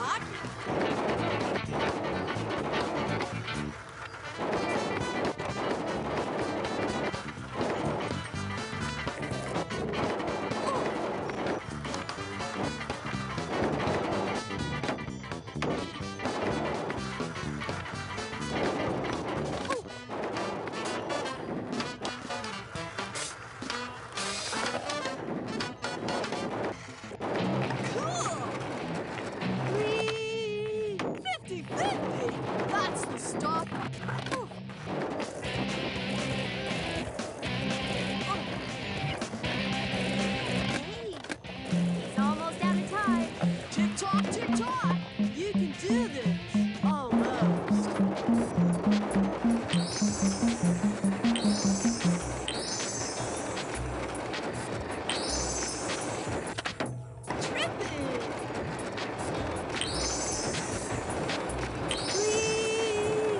hot. Cool! Whee! 50-50! That's the stuff! Oh. Hey, he's almost out of time. Tip-top, tip-top! You can do this! Almost! Tripping! Whee!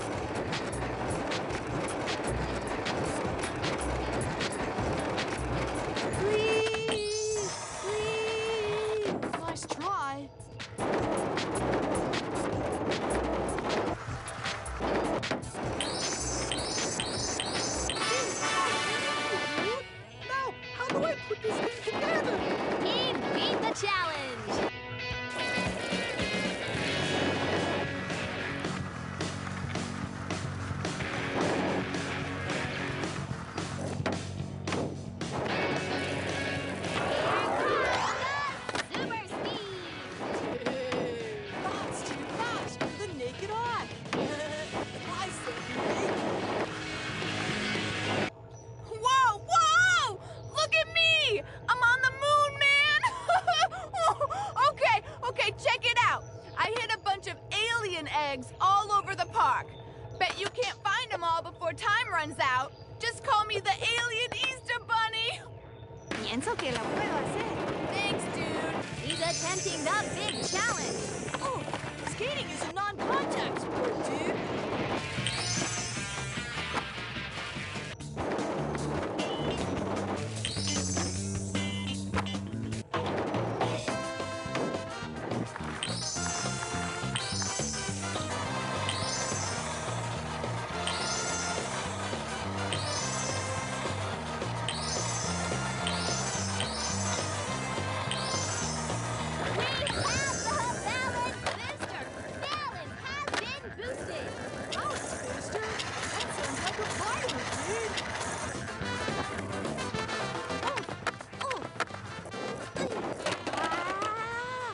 Whee! Whee! Nice try. Now, how do I put this thing together? He beat the challenge. Super speed. That's too fast for the naked eye. I said naked. Whoa, whoa! Look at me! I'm on the moon, man! Okay, check it out. I hid a bunch of alien eggs all over the park. Bet you can't find them all before time runs out. Just call me the alien Easter Bunny. Pienso que lo puedo hacer. Thanks, dude. He's attempting the big challenge. Oh, skating is a non-contact sport, dude. We have the balance booster. Balance has been boosted. Balance booster? That sounds like a vitamin, dude. Oh, Ah!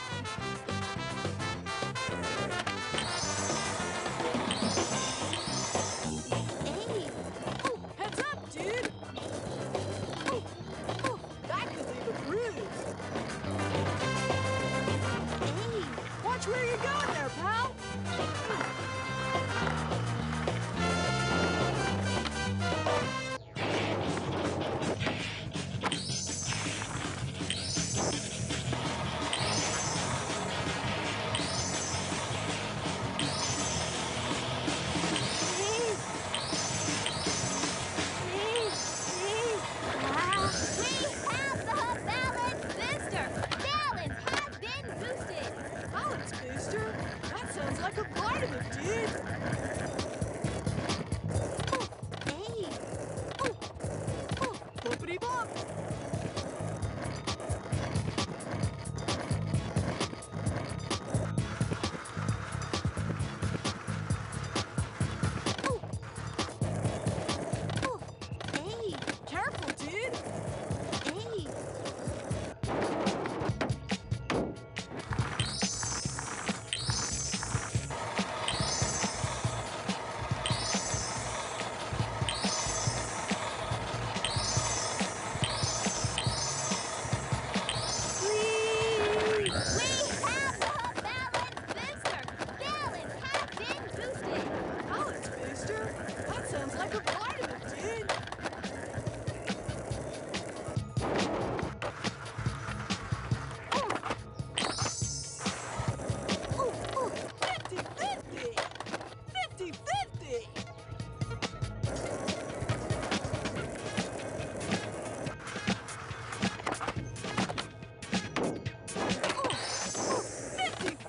Hey, oh, heads up, dude. Oh, that could leave a bruise. hey. Watch where you're going there, pal. We have the balance booster. Balance has been boosted. Balance booster? That sounds like a vitamin, dude. Hey, Oh, bumpity bump. hey, Careful, dude. hey. Whee! We have the balance booster. Balance has been boosted. Balance booster? That sounds like a vitamin, dude. Oh, 50-50. 50-50. Oh, 50-50.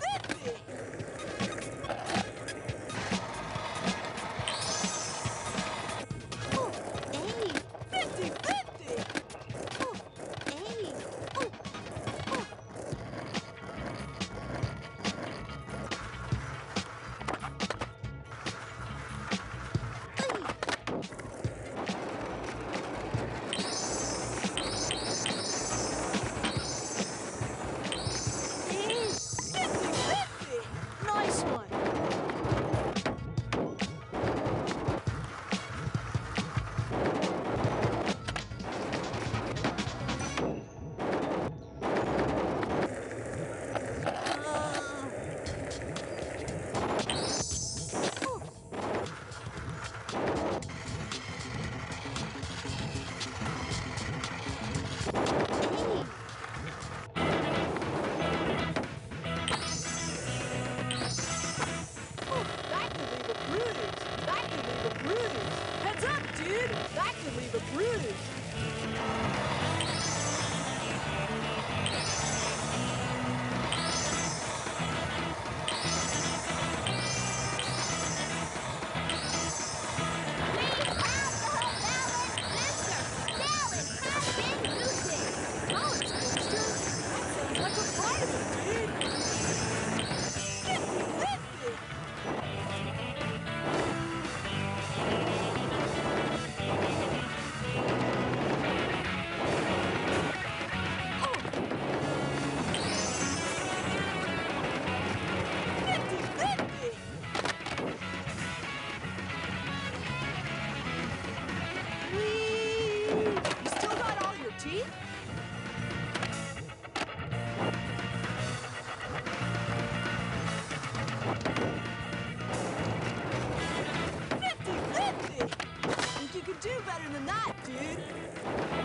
dude.